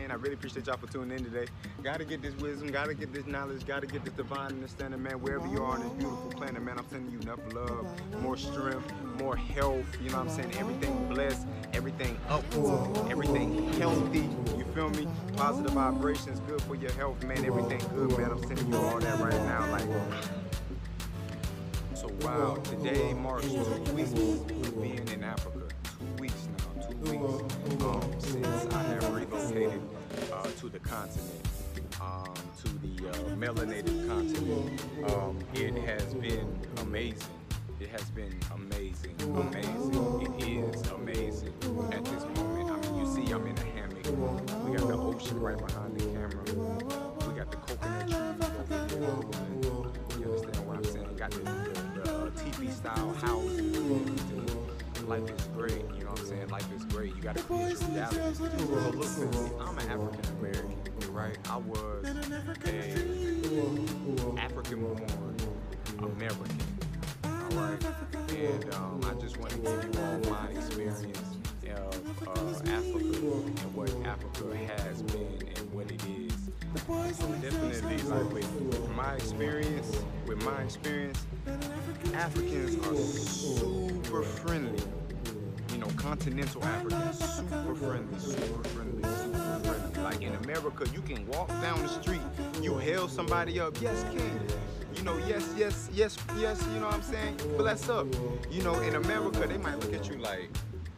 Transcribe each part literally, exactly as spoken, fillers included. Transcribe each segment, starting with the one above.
man. I really appreciate y'all for tuning in today. Gotta get this wisdom, gotta get this knowledge, gotta get this divine understanding, man. Wherever you are on this beautiful planet, man, I'm sending you enough love, more strength, more health, you know what I'm saying? Everything blessed, everything upward, everything healthy, you feel me? Positive vibrations, good for your health, man. Everything good, man. I'm sending you all that right now. Like, so wow, today marks two weeks of being in Africa. Two weeks now, two weeks um, since I have relocated uh, to the continent, um, to the uh, melanated continent. Um, it has been amazing. It has been amazing, amazing. It is amazing at this moment. I mean, you see, I'm in a hammock. We got the ocean right behind the camera. We got the coconut trees over here. You understand what I'm saying? Got the, the, the uh, teepee style houses. Life is great, you know what I'm saying? Life is great. You gotta create your reality. So look, man, I'm an African American, right? I was a African born American. Alright, and um, I just want to give you all my experience of uh, Africa and what Africa has been and what it is. So definitely, like with my experience, with my experience, Africans are super friendly. You know, continental Africans, super friendly, super friendly, super friendly. Like in America, you can walk down the street, you hail somebody up, yes, king. You know, yes, yes, yes, yes, you know what I'm saying? Bless up. You know, in America, they might look at you like,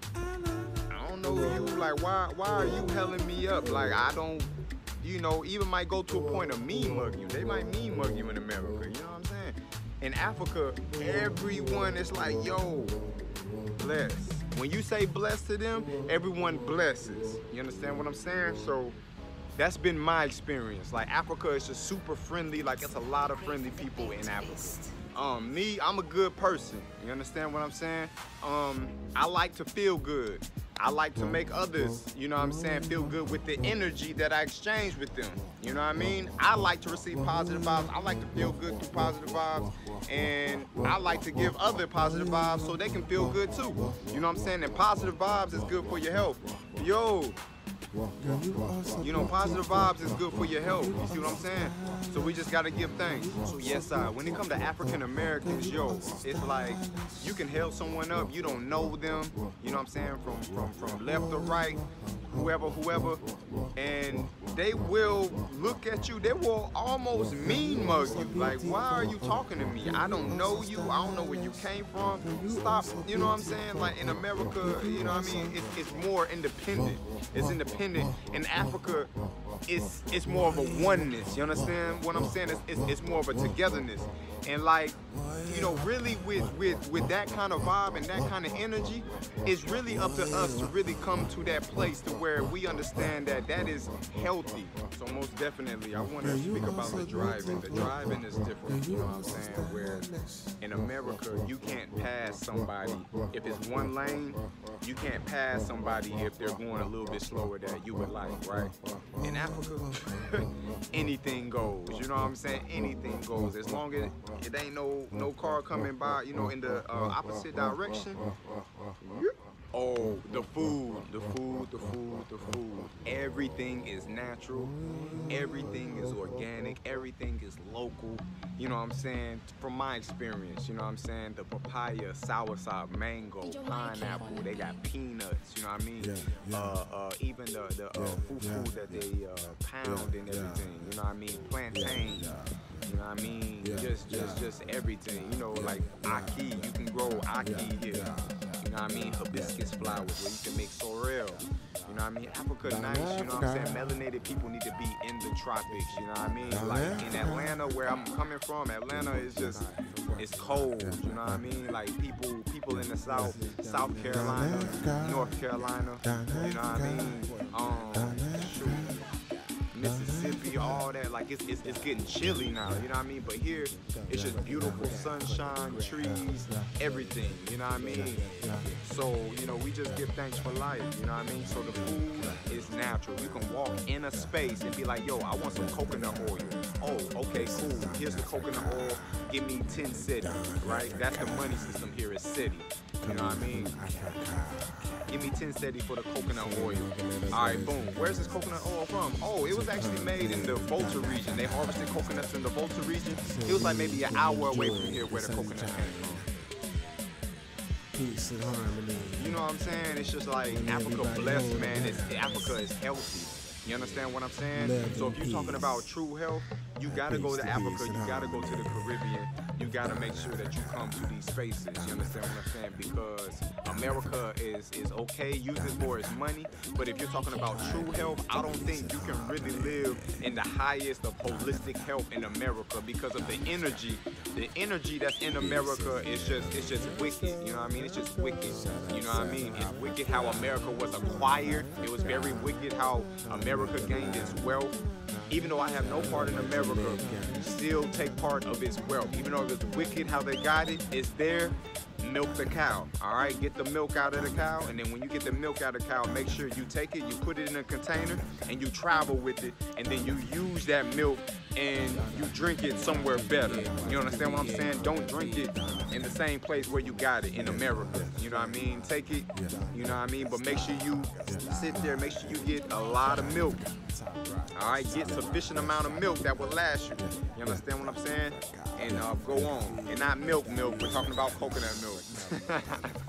I don't know you, like, why why are you helling me up? Like, I don't, you know, even might go to a point of mean mug you. They might mean mug you in America, you know what I'm saying? In Africa, everyone is like, yo, bless. When you say bless to them, everyone blesses. You understand what I'm saying? So, that's been my experience. Like Africa is just super friendly. Like it's a lot of friendly people in Africa. Um, me, I'm a good person. You understand what I'm saying? Um, I like to feel good. I like to make others, you know what I'm saying, feel good with the energy that I exchange with them. You know what I mean? I like to receive positive vibes. I like to feel good through positive vibes. And I like to give other positive vibes so they can feel good too. You know what I'm saying? And positive vibes is good for your health. Yo. You know, positive vibes is good for your health. You see what I'm saying? So we just gotta give thanks. So yes, uh, when it comes to African Americans, yo, it's like you can help someone up. You don't know them. You know what I'm saying? From from from left to right, whoever, whoever, and they will look at you. They will almost mean mug you. Like, why are you talking to me? I don't know you. I don't know where you came from. Stop. You know what I'm saying? Like in America, you know what I mean? It's, it's more independent. It's independent. In Africa, it's it's more of a oneness. You understand what I'm saying? It's, it's, it's more of a togetherness. And like, you know, really with, with, with that kind of vibe and that kind of energy, it's really up to us to really come to that place to where we understand that that is healthy. So most definitely, I want to speak about the driving. The driving is different, you know what I'm saying? Where in America, you can't pass somebody. If it's one lane, you can't pass somebody if they're going a little bit slower than you would like, right? In Africa, anything goes, you know what I'm saying? Anything goes. As long as it ain't no no car coming by, you know, in the uh, opposite direction. Oh, the food, the food, the food, the food. Everything is natural. Everything is organic. Everything is local. You know what I'm saying? From my experience, you know what I'm saying? The papaya, soursop, mango, pineapple. They got peanuts. You know what I mean? Uh, uh, even the the uh, fufu that they uh, pound and everything. You know what I mean? Plantain. You know what I mean? Just, just, just everything. You know, like ackee. You can grow ackee here. You know what I mean? Hibiscus flowers where you can make sorrel. You know what I mean? Africa nice, you know what I'm saying? Melanated people need to be in the tropics, you know what I mean? Like in Atlanta, where I'm coming from, Atlanta is just, it's cold, you know what I mean? Like people people in the South, South Carolina, North Carolina, you know what I mean? Um, shoot. Mississippi, all that, like it's, it's it's getting chilly now, you know what I mean? But here, it's just beautiful sunshine, trees, everything, you know what I mean? So, you know, we just give thanks for life, you know what I mean? So the food is natural. natural. You can walk in a space and be like, yo, I want some coconut oil. Oh, okay, cool. Here's the coconut oil. Give me ten cedi, right? That's the money system here is cedi. You know what I mean? Give me ten cedi for the coconut oil. All right, boom. Where's this coconut oil from? Oh, it was actually made in the Volta region. They harvested coconuts in the Volta region. It was like maybe an hour away from here where the coconut came from. Peace and harmony. You know what I'm saying? It's just like Africa blessed, man. It's, Africa is healthy. You understand what I'm saying? So if you're talking about true health, you gotta go to Africa, you gotta go to the Caribbean, you gotta make sure that you come to these spaces. You understand what I'm saying? Because America is, is okay, use it for its money, but if you're talking about true health, I don't think you can really live in the highest of holistic health in America because of the energy. The energy that's in America is just, it's just wicked, you know what I mean? It's just wicked, you know what I mean? It's wicked how America was acquired. It was very wicked how America gained its wealth. Even though I have no part in America, still take part of its wealth. Even though it's wicked how they got it, it's there. Milk the cow, all right? Get the milk out of the cow, and then when you get the milk out of the cow, make sure you take it, you put it in a container, and you travel with it, and then you use that milk and you drink it somewhere better. You understand what I'm saying? Don't drink it in the same place where you got it in America. You know what I mean? Take it, you know what I mean? But make sure you sit there, make sure you get a lot of milk. All right, get sufficient amount of milk that will last you. You understand what I'm saying? And uh, go on. And not milk milk, we're talking about coconut milk.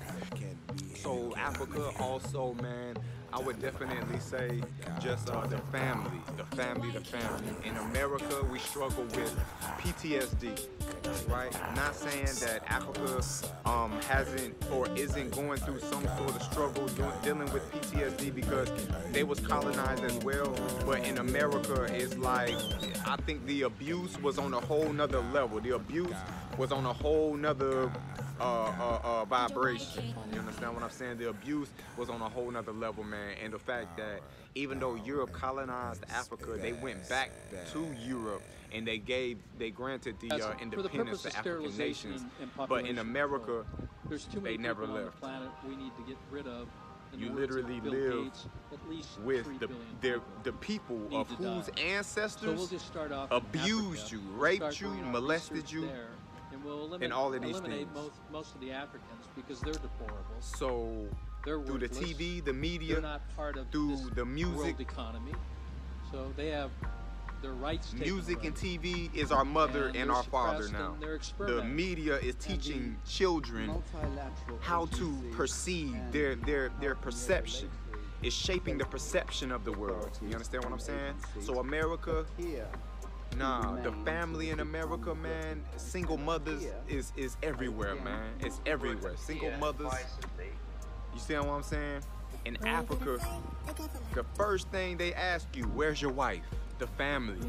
So Africa also, man, I would definitely say just uh, the family, the family, the family. In America, we struggle with P T S D, right? Not saying that Africa um, hasn't or isn't going through some sort of struggle doing, dealing with P T S D because they was colonized as well. But in America, it's like, I think the abuse was on a whole nother level. The abuse was on a whole nother Uh, uh, uh, vibration. You understand what I'm saying? The abuse was on a whole nother level, man. And the fact that even though Europe colonized Africa, they went back to Europe and they gave, they granted the uh, independence to African nations. But in America, there's too they many never people on left. the planet we need to get rid of. In You the words of literally Bill live Gates, at least with three the billion their, people the people need of to whose die. So ancestors we'll just start off in abused Africa. you, We'll raped start you, doing our molested research you, there, and we'll eliminate, and all of these eliminate things. most, most of the Africans because they're deplorable. So They're through the worthless. T V, the media, They're not part of through this the music, world economy. So they have their rights taken music away. and T V is our mother And and they're our father suppressed now. and they're The experimenting. media is teaching children how to perceive their their their perception. It's shaping the perception of the world. You understand what I'm saying? So America, nah, the family in America, man, single mothers is is everywhere, man. It's everywhere. Single mothers. You see what I'm saying? In Africa, the first thing they ask you, where's your wife? The family.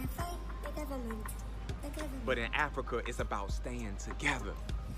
But in Africa, it's about staying together.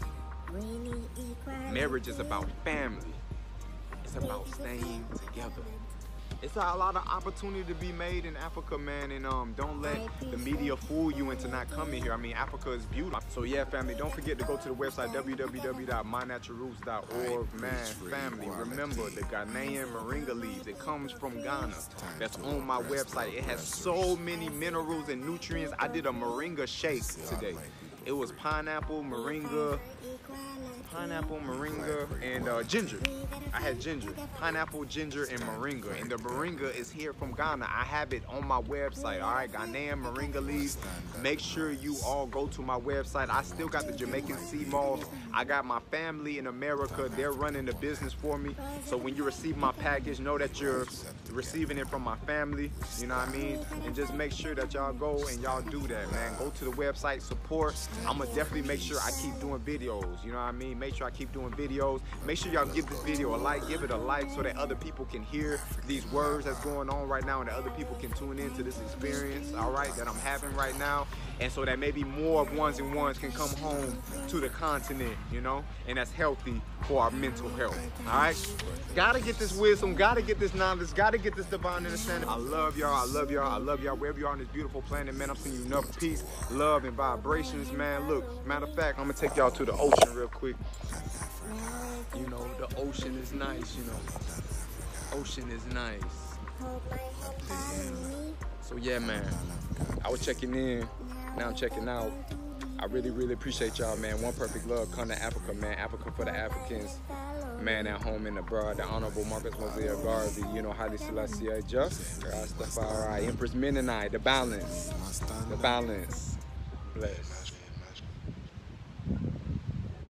Marriage is about family. It's about staying together. It's a lot of opportunity to be made in Africa, man, and um, don't let the media fool you into not coming here. I mean, Africa is beautiful. So yeah, family, don't forget to go to the website w w w dot my natural roots dot org, man. Family, remember the Ghanaian moringa leaves. It comes from Ghana. That's on my website. It has so many minerals and nutrients. I did a moringa shake today. It was pineapple, moringa, pineapple, moringa, and uh, ginger. I had ginger, pineapple, ginger, and moringa. And the moringa is here from Ghana. I have it on my website, all right? Ghanaian moringa leaves. Make sure you all go to my website. I still got the Jamaican sea moss. I got my family in America. They're running the business for me. So when you receive my package, know that you're receiving it from my family. You know what I mean? And just make sure that y'all go and y'all do that, man. Go to the website, support. I'm gonna definitely make sure I keep doing videos. You know what I mean? Make sure I keep doing videos. Make sure y'all give this video a like, give it a like so that other people can hear these words that's going on right now and that other people can tune into this experience, all right, that I'm having right now. And so that maybe more of ones and ones can come home to the continent, you know, and that's healthy for our mental health, all right? Gotta get this wisdom, gotta get this knowledge, gotta get this divine understanding. I love y'all, I love y'all, I love y'all, wherever you are on this beautiful planet, man. I'm sending you enough peace, love, and vibrations, man. Look, matter of fact, I'm gonna take y'all to the ocean real quick. You know, the ocean is nice, you know. Ocean is nice. So yeah, man, I was checking in, now I'm checking out. I really, really appreciate y'all, man. One Perfect Love, come to Africa, man. Africa for the Africans, man, at home and abroad. The Honorable Marcus Mosiah Garvey, you know, Haile Selassie I, Just, Rastafari, Empress Mennonite, the balance, the balance. Bless.